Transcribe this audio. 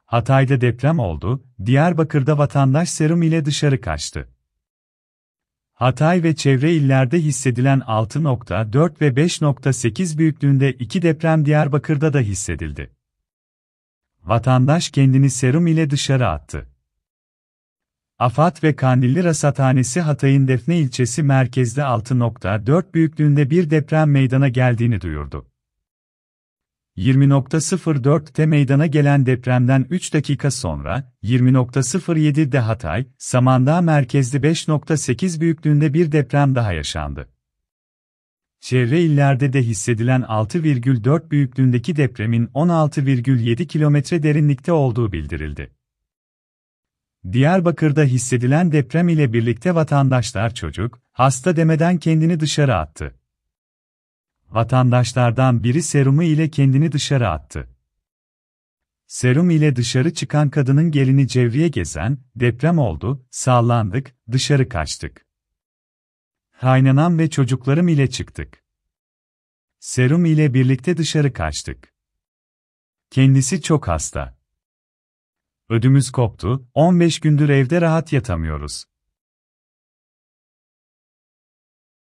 Hatay'da deprem oldu, Diyarbakır'da vatandaş serum ile dışarı kaçtı. Hatay ve çevre illerde hissedilen 6.4 ve 5.8 büyüklüğünde iki deprem Diyarbakır'da da hissedildi. Vatandaş kendini serum ile dışarı attı. AFAD ve Kandilli Rasathanesi Hatay'ın Defne ilçesi merkezde 6.4 büyüklüğünde bir deprem meydana geldiğini duyurdu. 20.04'te meydana gelen depremden 3 dakika sonra, 20.07'de Hatay, Samandağ merkezli 5.8 büyüklüğünde bir deprem daha yaşandı. Çevre illerde de hissedilen 6,4 büyüklüğündeki depremin 16,7 kilometre derinlikte olduğu bildirildi. Diyarbakır'da hissedilen deprem ile birlikte vatandaşlar çocuk, hasta demeden kendini dışarı attı. Vatandaşlardan biri serumu ile kendini dışarı attı. Serum ile dışarı çıkan kadının gelini Cevriye Gezen, deprem oldu, sallandık, dışarı kaçtık. Kaynanam ve çocuklarım ile çıktık. Serum ile birlikte dışarı kaçtık. Kendisi çok hasta. Ödümüz koptu, 15 gündür evde rahat yatamıyoruz.